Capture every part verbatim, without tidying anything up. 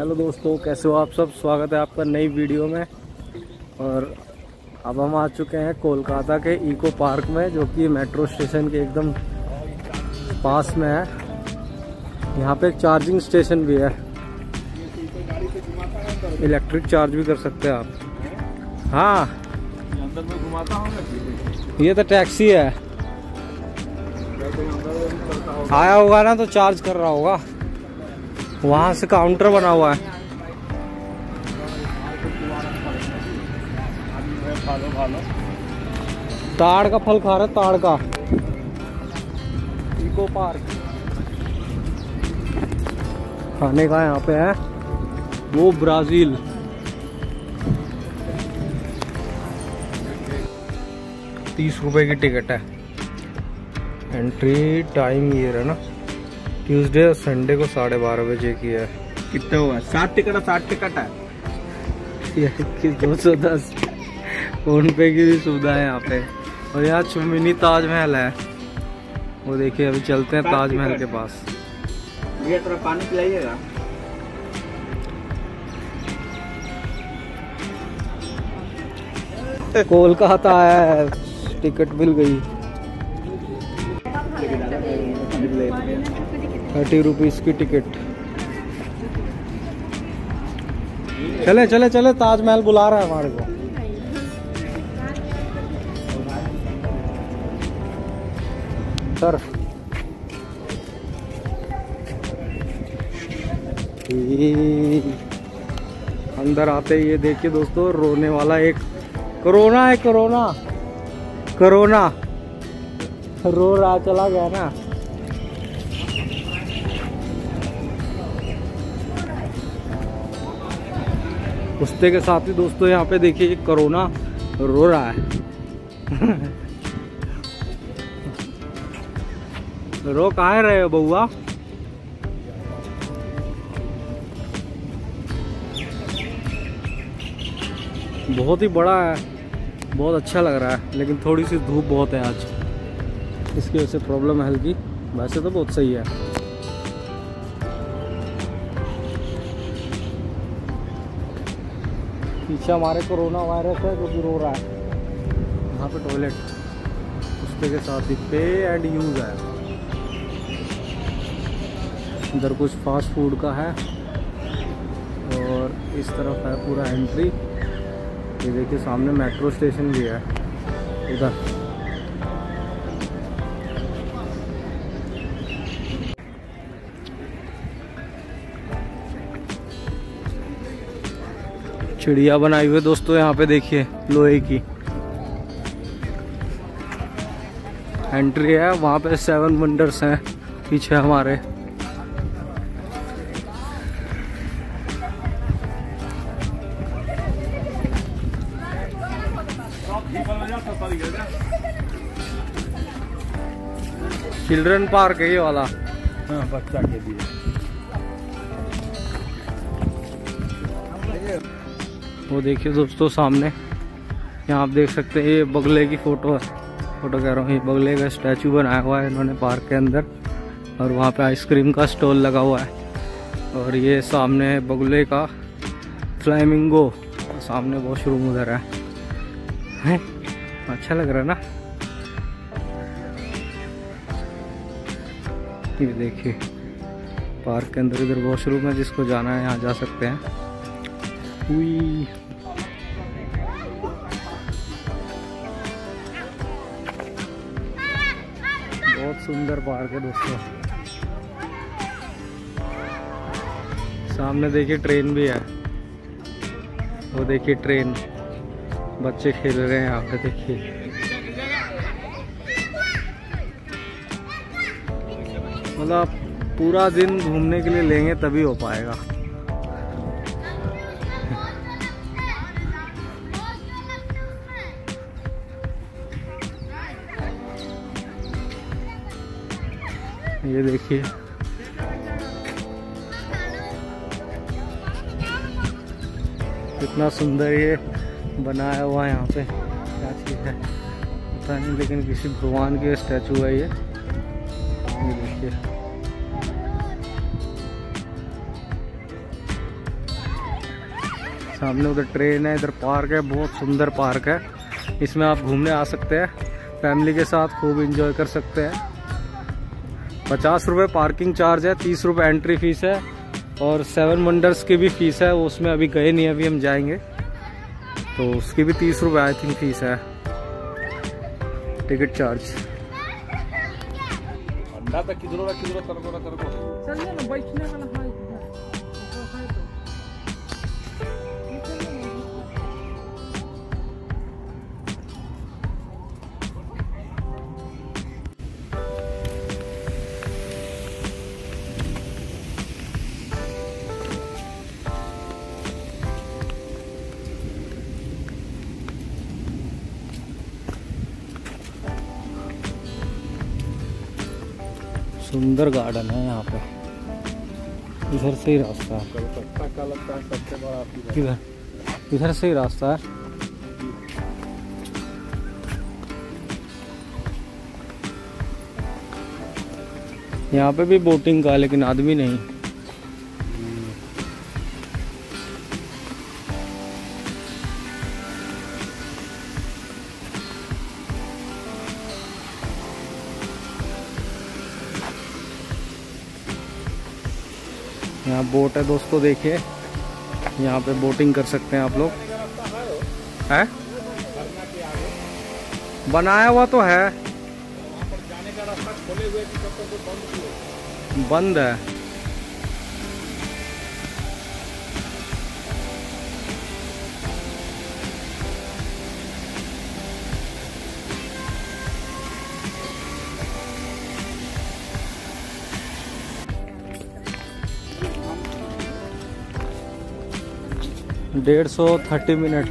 Hello दोस्तों, कैसे हो आप सब। स्वागत है आपका नई वीडियो में। और अब हम आ चुके हैं कोलकाता के इको पार्क में, जो कि मेट्रो स्टेशन के एकदम पास में है। यहाँ पे एक चार्जिंग स्टेशन भी है, इलेक्ट्रिक चार्ज भी कर सकते हैं आप। हाँ, अंदर में घुमाता हूँ। ये तो टैक्सी है, आया होगा ना तो चार्ज कर रहा होगा। वहाँ से काउंटर बना हुआ है। ताड़ का फल खा रहे, ताड़ का। इको पार्क खाने का यहाँ पे है वो ब्राजील। तीस रुपए की टिकट है। एंट्री टाइम ये रहा ना, ट्यूसडे और संडे को साढ़े बारह बजे की है। कितना हुआ? साठ टिकट है। साठ टिकट है दो सौ दस। फोन पे की भी सुविधा है यहाँ पे। और यहाँ मिनी ताजमहल है, वो देखिए। अभी चलते हैं ताजमहल के पास। ये थोड़ा पानी पिलाइएगा। कोलकाता है, टिकट मिल गई। थर्टी रुपीज की टिकट। चले चले चले, ताजमहल बुला रहा है हमारे को। सर अंदर आते ही ये देखिए दोस्तों, रोने वाला एक कोरोना है। कोरोना कोरोना रो रहा, चला गया ना। कुत्ते के साथ ही दोस्तों यहाँ पे देखिए कोरोना रो रहा है। रो कहाँ रहे हो बउआ? बहुत ही बड़ा है, बहुत अच्छा लग रहा है, लेकिन थोड़ी सी धूप बहुत है आज, इसकी वजह से प्रॉब्लम है हल्की। वैसे तो बहुत सही है। पीछे हमारे कोरोना वायरस है जो कि रो रहा है। यहाँ पे टॉयलेट उसके के साथ ही पे एंड यूज है। इधर कुछ फास्ट फूड का है और इस तरफ है पूरा एंट्री। ये देखिए सामने मेट्रो स्टेशन भी है इधर। चिड़िया बनाई हुई है दोस्तों यहाँ पे देखिए, लोहे की। एंट्री है, वहाँ पे सेवन वंडर्स हैं पीछे हमारे। चिल्ड्रन पार्क है ये वाला। हाँ, बच्चा के लिए। वो देखिए दोस्तों सामने, यहाँ आप देख सकते हैं ये बगले की फोटो है। फोटो कह रहा हूँ, ये बगले का स्टैचू बनाया हुआ है इन्होंने पार्क के अंदर। और वहाँ पे आइसक्रीम का स्टॉल लगा हुआ है। और ये सामने बगले का फ्लैमिंगो, सामने वॉशरूम उधर है, है? अच्छा लग रहा है ना। ये देखिए पार्क के अंदर इधर वॉशरूम है, जिसको जाना है यहाँ जा सकते हैं। हुई बहुत सुंदर पार्क है दोस्तों। सामने देखिए ट्रेन भी है, वो देखिए ट्रेन। बच्चे खेल रहे हैं यहाँ पे देखिए। मतलब पूरा दिन घूमने के लिए लेंगे तभी हो पाएगा। ये देखिए कितना सुंदर ये बनाया हुआ है। यहाँ पे क्या चीज़ है पता नहीं, लेकिन किसी भगवान के स्टैचू है ये। ये देखिए सामने उधर ट्रेन है, इधर पार्क है, बहुत सुंदर पार्क है। इसमें आप घूमने आ सकते हैं, फैमिली के साथ खूब एंजॉय कर सकते हैं। पचास रुपये पार्किंग चार्ज है, तीस रुपये एंट्री फीस है और सेवन वंडर्स की भी फीस है। वो उसमें अभी गए नहीं, अभी हम जाएंगे तो उसकी भी तीस रुपये आई थिंक फीस है, टिकट चार्ज। सुंदर गार्डन है यहाँ पे, इधर से ही रास्ता है। कलकत्ता का लगता है सबसे बड़ा, किधर? इधर से ही रास्ता है। यहाँ पे भी बोटिंग का, लेकिन आदमी नहीं। यहाँ बोट है दोस्तों, देखिए यहाँ पे बोटिंग कर सकते हैं आप लोग। है बनाया हुआ तो है, जाने का रास्ता खोले हुए कि कब तक बंद बंद है। डेढ़ सौ थर्टी मिनट।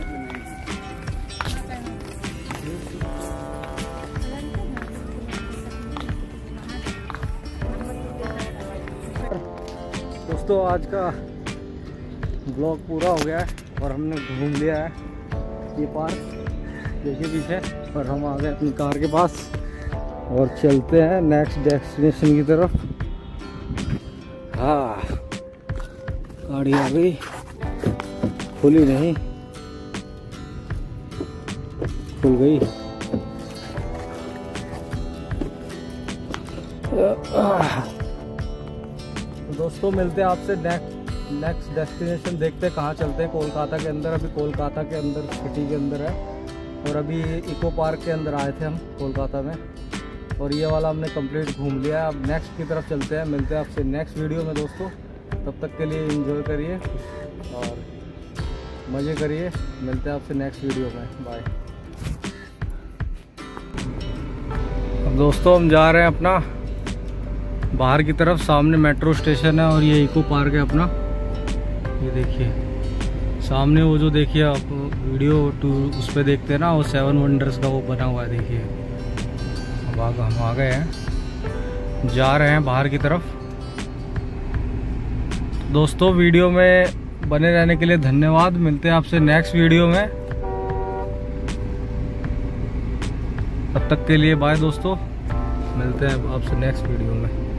दोस्तों आज का ब्लॉग पूरा हो गया है और हमने घूम लिया है ये पार्क, देखिए पीछे। और हम आ गए अपनी कार के पास और चलते हैं नेक्स्ट डेस्टिनेशन की तरफ। हाँ गाड़ी आ गई, खुली नहीं, खुल गई। दोस्तों मिलते हैं आपसे नेक्स्ट नेक्स्ट डेस्टिनेशन, देखते हैं कहाँ चलते हैं। कोलकाता के अंदर, अभी कोलकाता के अंदर सिटी के अंदर है और अभी इको पार्क के अंदर आए थे हम कोलकाता में, और ये वाला हमने कंप्लीट घूम लिया। अब नेक्स्ट की तरफ चलते हैं, मिलते हैं आपसे नेक्स्ट वीडियो में दोस्तों। तब तक के लिए एंजॉय करिए और मज़े करिए, मिलते हैं आपसे नेक्स्ट वीडियो में, बाय। अब दोस्तों हम जा रहे हैं अपना बाहर की तरफ, सामने मेट्रो स्टेशन है और ये इको पार्क है अपना। ये देखिए सामने वो जो देखिए आप वीडियो टू उस पर देखते हैं ना, वो सेवन वंडर्स का वो बना हुआ है, देखिए। अब आगे हम आ गए हैं, जा रहे हैं बाहर की तरफ। दोस्तों वीडियो में बने रहने के लिए धन्यवाद, मिलते हैं आपसे नेक्स्ट वीडियो में। तब तक के लिए बाय दोस्तों, मिलते हैं आपसे नेक्स्ट वीडियो में।